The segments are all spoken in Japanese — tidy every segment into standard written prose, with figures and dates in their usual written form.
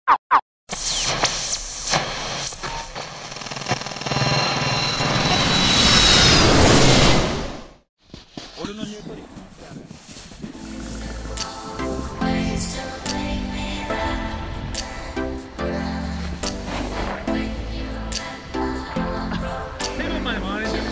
俺のニュートリック。セブンまで回れる。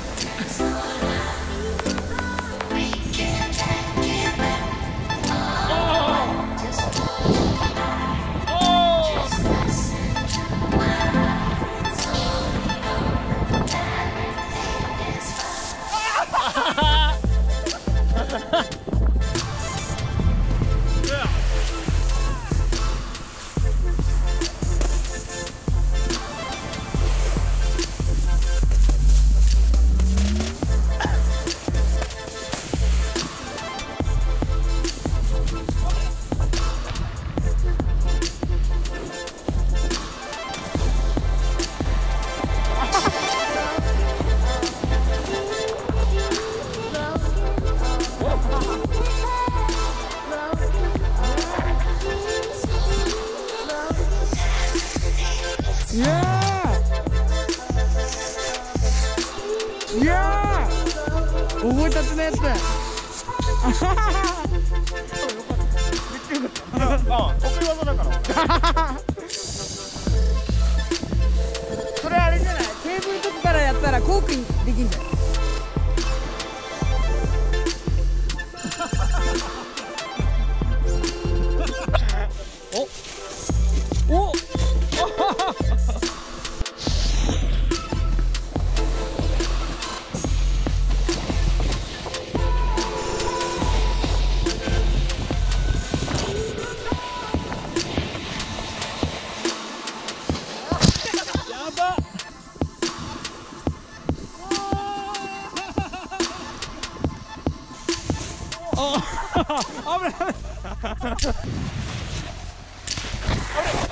いやー覚えたてのやつ。得意技だからそれあれじゃない、テーブルとかからやったらコークにできんじゃない。おお危ない危ない。あれ